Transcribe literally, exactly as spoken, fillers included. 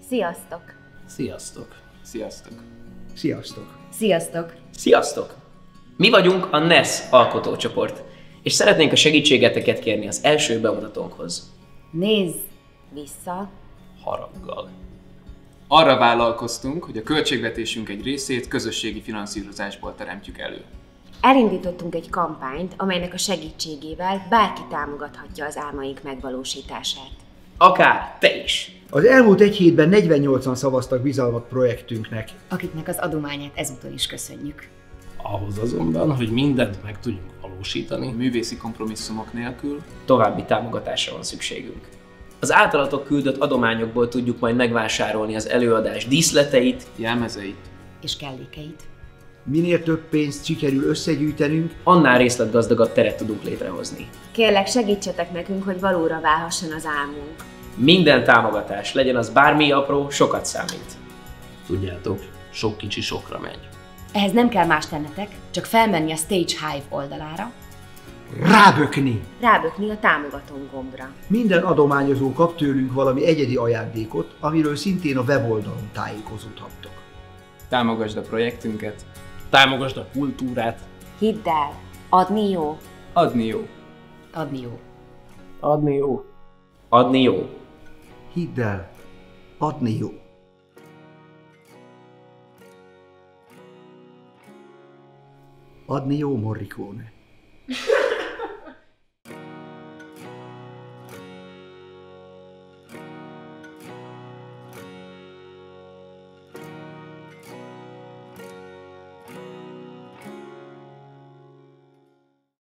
Sziasztok! Sziasztok! Sziasztok! Sziasztok! Sziasztok! Sziasztok! Mi vagyunk a NESZ alkotócsoport, és szeretnénk a segítségeteket kérni az első bemutatónkhoz. Nézz vissza! Haraggal. Arra vállalkoztunk, hogy a költségvetésünk egy részét közösségi finanszírozásból teremtjük elő. Elindítottunk egy kampányt, amelynek a segítségével bárki támogathatja az álmaink megvalósítását. Akár te is! Az elmúlt egy hétben negyvennyolcan szavaztak bizalmat projektünknek. Akiknek az adományát ezúton is köszönjük. Ahhoz azonban, hogy mindent meg tudjunk valósítani, Művészi kompromisszumok nélkül További támogatásra van szükségünk. Az általatok küldött adományokból tudjuk majd megvásárolni az előadás díszleteit, jelmezeit, És kellékeit. Minél több pénzt sikerül összegyűjtenünk, annál részletgazdagabb teret tudunk létrehozni. Kérlek, segítsetek nekünk, hogy valóra válhasson az álmunk. Minden támogatás, legyen az bármi apró, sokat számít. tudjátok, sok kicsi sokra megy. Ehhez nem kell más tennetek, csak felmenni a Stage Hive oldalára, rábökni! Rábökni a támogatom gombra. Minden adományozó kap tőlünk valami egyedi ajándékot, amiről szintén a weboldalon tájékozódhattok. támogasd a projektünket, Támogasd a kultúrát, Hidd el, adni jó. adni jó. adni jó. adni jó. Adni jó. Hidd el, adni jó. Adni jó, Morricone.